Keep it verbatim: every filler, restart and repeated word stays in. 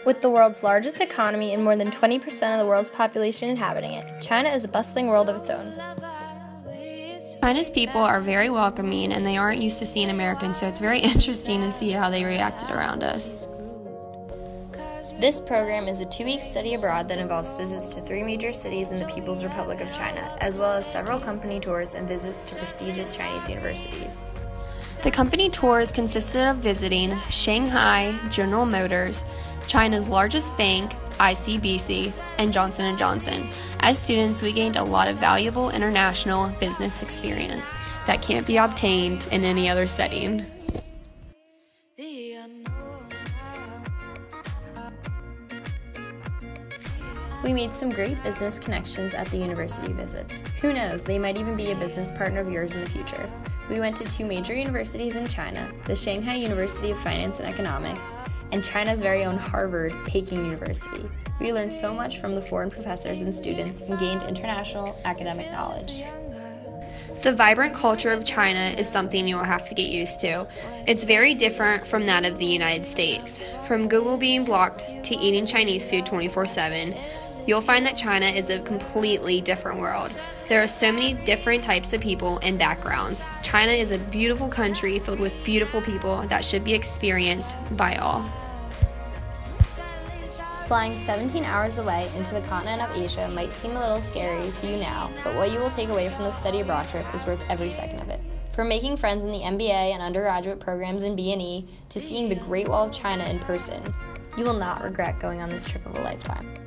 With the world's largest economy and more than twenty percent of the world's population inhabiting it, China is a bustling world of its own. China's people are very welcoming and they aren't used to seeing Americans, so it's very interesting to see how they reacted around us. This program is a two-week study abroad that involves visits to three major cities in the People's Republic of China, as well as several company tours and visits to prestigious Chinese universities. The company tours consisted of visiting Shanghai General Motors, China's largest bank, I C B C, and Johnson and Johnson. As students, we gained a lot of valuable international business experience that can't be obtained in any other setting. We made some great business connections at the university visits. Who knows, they might even be a business partner of yours in the future. We went to two major universities in China, the Shanghai University of Finance and Economics, and China's very own Harvard Peking University. We learned so much from the foreign professors and students and gained international academic knowledge. The vibrant culture of China is something you will have to get used to. It's very different from that of the United States. From Google being blocked to eating Chinese food twenty-four seven, you'll find that China is a completely different world. There are so many different types of people and backgrounds. China is a beautiful country filled with beautiful people that should be experienced by all. Flying seventeen hours away into the continent of Asia might seem a little scary to you now, but what you will take away from the study abroad trip is worth every second of it. From making friends in the M B A and undergraduate programs in B and E to seeing the Great Wall of China in person, you will not regret going on this trip of a lifetime.